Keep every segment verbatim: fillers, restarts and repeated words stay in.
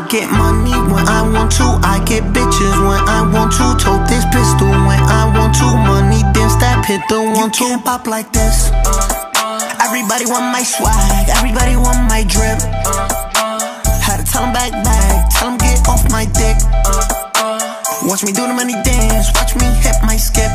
get money when I want to. I get bitches when I want to. Tote this pistol when I want to. Money dance that hit the one two. You can't pop like this. Everybody want my swag, everybody want my drip. Had to tell them back back, tell them get off my dick. Watch me do the money dance, watch me hit my skip.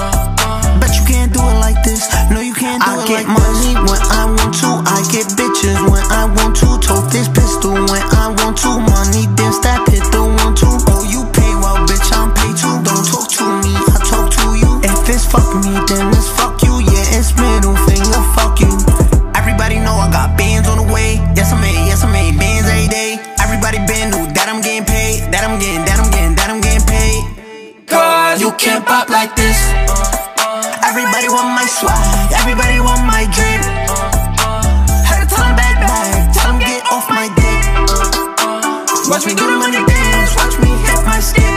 Bet you can't do it like this, no you can't do I it like this. I get money when I want to, I get bitches when I want to. Tote this pistol when I want to. Money dance that hit the one two. Oh you pay well bitch, I'm paid too. Don't talk to me, I talk to you. If it's fuck me then it's fuck you. Yeah it's middle finger, fuck you. Everybody know I got bands on the way. Yes I made, yes I made bands every day. Everybody been knew that I'm getting paid. That I'm getting, that I'm getting, that I'm getting paid. Cause you can't pop like this. Everybody want my swag, everybody want my drip. Had to tell them back back, tell them get off my dick. Watch me do the money dance, watch me hit my skip.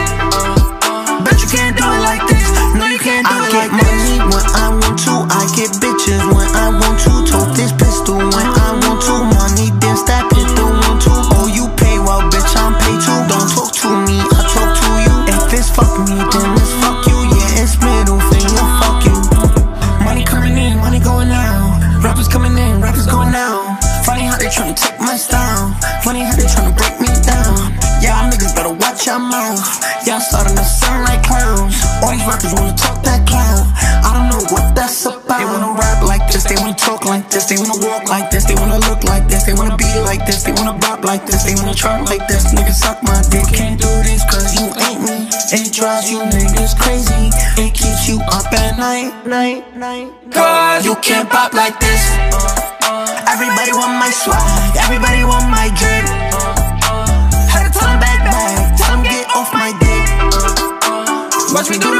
Bet you can't do it like this, no you can't do I it like this. I get money when I want to, I get bitches when I want to. Tote this pistol when I want to. Money dance that hit the one two. Oh you pay well bitch, I'm paid too. Don't talk to me, I talk to you. If it's fuck me then it's fuck you. Yeah it's middle finger, fuck you. Money coming in, money going out. Rappers coming in, rappers going out. Funny how they tryna take my style. Funny how they tryna break me down. Y'all niggas better watch your mouth. Y'all starting to sound like clowns. All these rappers wanna talk that clown. I don't know what that's about. They wanna rap like this, they wanna talk like this. They wanna walk like this, they wanna look like this. They wanna be like this, they wanna bop like this. They wanna try like this, niggas suck my dick. Can't do this cause you ain't me. It drives you niggas crazy. It keeps you up at night, night, night. Cause you can't pop like this. Everybody want my swag, everybody want my drip. Had to tell them back back, tell them get off my dick. Watch me do